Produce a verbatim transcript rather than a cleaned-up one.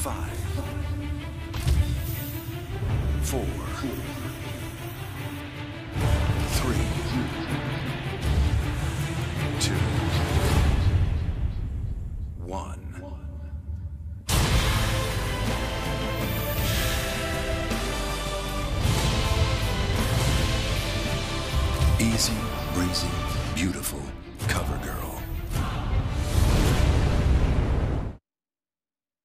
Five, four, three, two, one. Easy, breezy, beautiful CoverGirl.